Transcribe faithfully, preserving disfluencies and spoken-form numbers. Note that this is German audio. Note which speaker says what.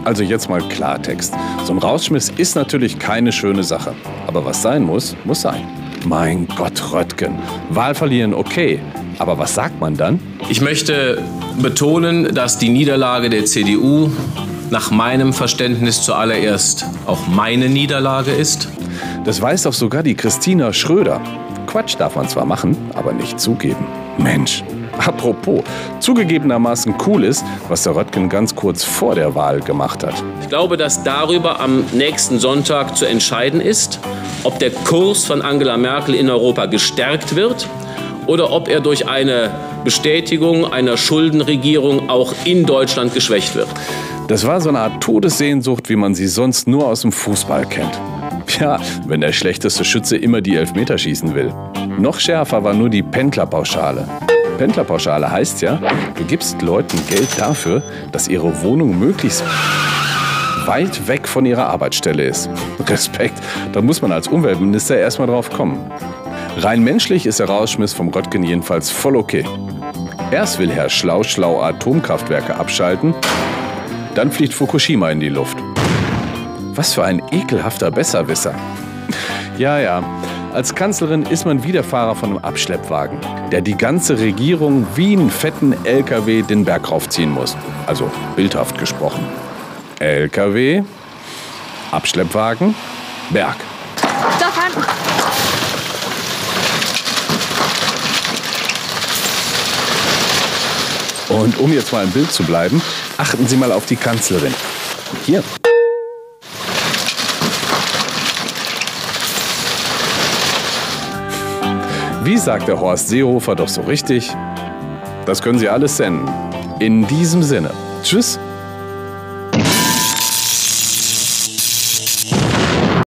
Speaker 1: Also jetzt mal Klartext. So ein Rausschmiss ist natürlich keine schöne Sache. Aber was sein muss, muss sein. Mein Gott, Röttgen. Wahl verlieren, okay. Aber was sagt man dann?
Speaker 2: Ich möchte betonen, dass die Niederlage der C D U nach meinem Verständnis zuallererst auch meine Niederlage ist.
Speaker 1: Das weiß doch sogar die Christina Schröder. Quatsch darf man zwar machen, aber nicht zugeben. Mensch. Apropos, zugegebenermaßen cool ist, was der Röttgen ganz kurz vor der Wahl gemacht hat.
Speaker 2: Ich glaube, dass darüber am nächsten Sonntag zu entscheiden ist, ob der Kurs von Angela Merkel in Europa gestärkt wird oder ob er durch eine Bestätigung einer Schuldenregierung auch in Deutschland geschwächt wird.
Speaker 1: Das war so eine Art Todessehnsucht, wie man sie sonst nur aus dem Fußball kennt. Ja, wenn der schlechteste Schütze immer die Elfmeter schießen will. Noch schärfer war nur die Pendlerpauschale. Pendlerpauschale heißt ja, du gibst Leuten Geld dafür, dass ihre Wohnung möglichst weit weg von ihrer Arbeitsstelle ist. Respekt, da muss man als Umweltminister erstmal drauf kommen. Rein menschlich ist der Rausschmiss vom Röttgen jedenfalls voll okay. Erst will Herr Schlau-Schlau Atomkraftwerke abschalten, dann fliegt Fukushima in die Luft. Was für ein ekelhafter Besserwisser. Ja, ja, als Kanzlerin ist man wie der Fahrer von einem Abschleppwagen, der die ganze Regierung wie einen fetten L K W den Berg raufziehen muss. Also bildhaft gesprochen. L K W, Abschleppwagen, Berg.
Speaker 3: Da fahren.
Speaker 1: Und um jetzt mal im Bild zu bleiben, achten Sie mal auf die Kanzlerin. Hier. Wie sagt der Horst Seehofer doch so richtig? Das können Sie alles senden. In diesem Sinne. Tschüss.